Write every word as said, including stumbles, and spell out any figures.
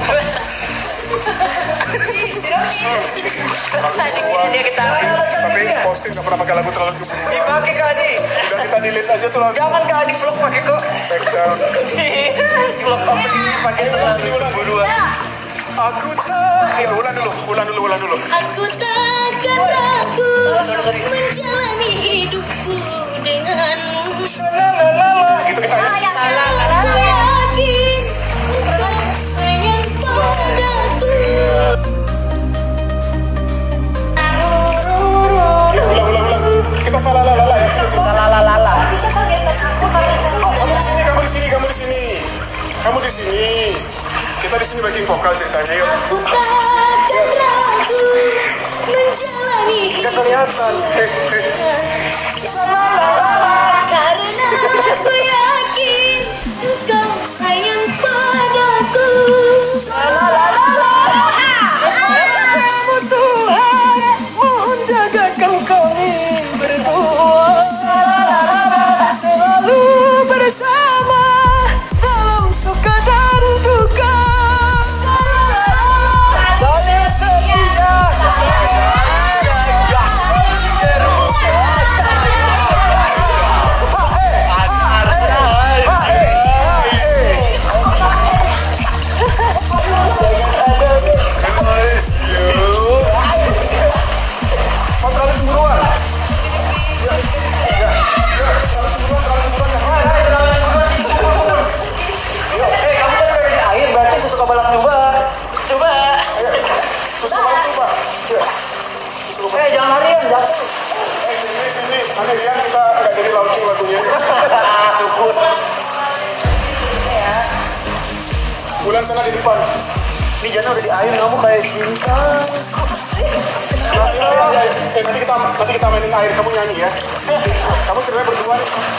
Dia kita tapi posting nggak pernah pakai lagu terlalu cukup. dipakai Kak Adi. Udah kita delete aja tuh lagu. Jangan Kak Adi vlog pakai kok. Background. Vlog apa ini pakai terlalu cemburuan. Aku tak. Ya ulang dulu, ulang dulu, ulang dulu. Aku takkan ragu menjalani hidupku denganmu. Gitu kita ya. Salah Aku yakin kau sayang padaku. Ya ulang, ulang, ulang. Kita salah lala lala ya. salah lala. Kamu di sini, kamu di sini, kamu di sini. Kita di sini backing vokal ceritanya yuk. Aku takkan ragu menjalani Nggak kelihatan. Eh, eh. karena aku yakin kau sayang padaku. Kamu Tuhan, mohon jagakan kami berdua. Selalu bersama dalam suka dan duka. Saling setia. Eh jangan larian, jatuh. Eh, sini, sini. Mana dia kita nggak jadi launching lagunya. Syukur. Bulan sana di depan. Ini Jana udah di air, kamu kayak cinta. Eh, nanti kita nanti kita mainin air. Kamu nyanyi ya. Kamu ceritanya berdua nih.